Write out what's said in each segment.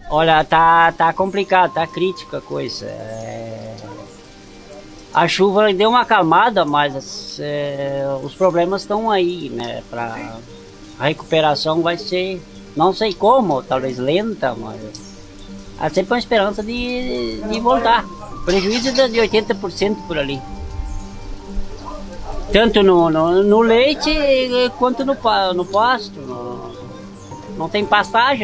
Olha, tá complicado, tá crítica a coisa. A chuva deu uma acalmada, mas os problemas estão aí, né? A recuperação vai ser, não sei como, talvez lenta, mas há sempre uma esperança de voltar. Prejuízo de 80% por ali. Tanto no leite quanto no pasto. Não tem pastagem,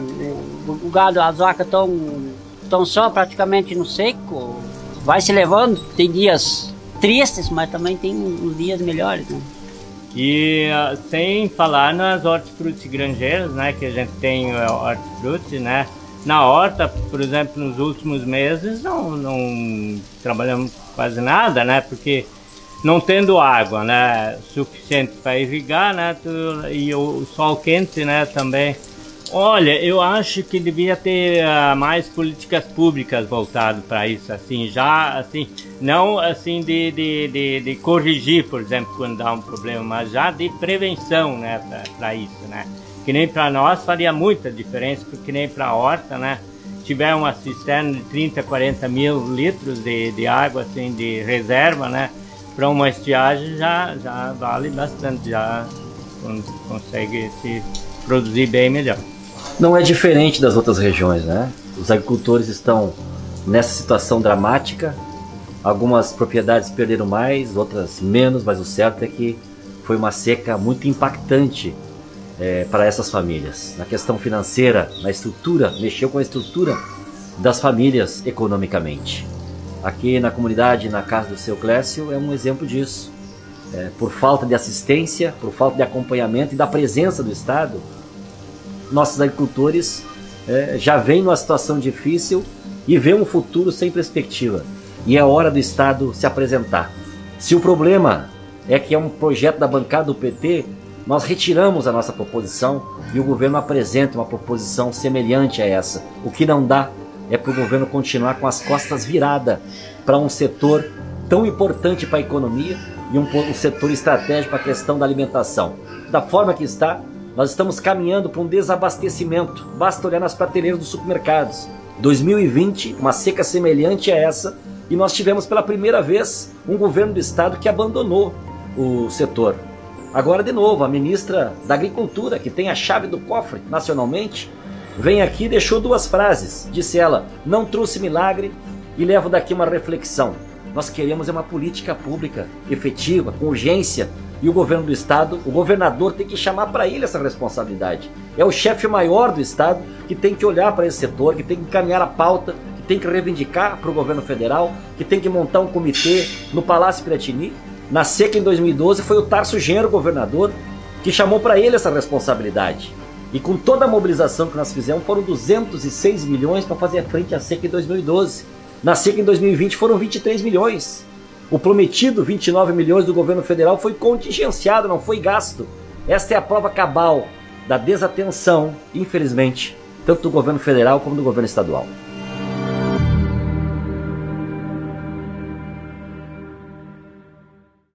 o gado, as vacas estão só praticamente no seco. Vai se levando, tem dias tristes, mas também tem uns dias melhores, né? E sem falar nas hortifruti granjeiras, né, que a gente tem hortifruti, né? Na horta, por exemplo, nos últimos meses não trabalhamos quase nada, né? Porque não tendo água, né, suficiente para irrigar, né, e o sol quente, né, também. Olha, eu acho que devia ter mais políticas públicas voltadas para isso, assim, já, assim, não assim de corrigir, por exemplo, quando dá um problema, mas já de prevenção, né, para isso, né. Que nem para nós faria muita diferença, porque nem para a horta, né, tiver uma cisterna de 30, 40 mil litros de água, assim, de reserva, né, para uma estiagem já vale bastante, já consegue se produzir bem melhor. Não é diferente das outras regiões, né? Os agricultores estão nessa situação dramática. Algumas propriedades perderam mais, outras menos, mas o certo é que foi uma seca muito impactante para essas famílias. Na questão financeira, na estrutura, mexeu com a estrutura das famílias economicamente. Aqui na comunidade, na casa do seu Clécio, é um exemplo disso. Por falta de assistência, por falta de acompanhamento e da presença do Estado, nossos agricultores já vêm numa situação difícil e vê um futuro sem perspectiva. E é hora do Estado se apresentar. Se o problema é que é um projeto da bancada do PT, nós retiramos a nossa proposição e o governo apresenta uma proposição semelhante a essa. O que não dá é para o governo continuar com as costas viradas para um setor tão importante para a economia e um setor estratégico para a questão da alimentação. Da forma que está, nós estamos caminhando para um desabastecimento. Basta olhar nas prateleiras dos supermercados. 2020, uma seca semelhante a essa, e nós tivemos pela primeira vez um governo do estado que abandonou o setor. Agora, de novo, a ministra da Agricultura, que tem a chave do cofre nacionalmente, vem aqui e deixou duas frases. Disse ela: não trouxe milagre, e levo daqui uma reflexão. Nós queremos uma política pública efetiva, com urgência, e o governo do estado, o governador tem que chamar para ele essa responsabilidade. É o chefe maior do estado que tem que olhar para esse setor, que tem que encaminhar a pauta, que tem que reivindicar para o governo federal, que tem que montar um comitê no Palácio Piratini. Na seca em 2012 foi o Tarso Genro, governador, que chamou para ele essa responsabilidade. E com toda a mobilização que nós fizemos, foram 206 milhões para fazer frente à seca em 2012. Na seca em 2020 foram 23 milhões. O prometido 29 milhões do governo federal foi contingenciado, não foi gasto. Esta é a prova cabal da desatenção, infelizmente, tanto do governo federal como do governo estadual.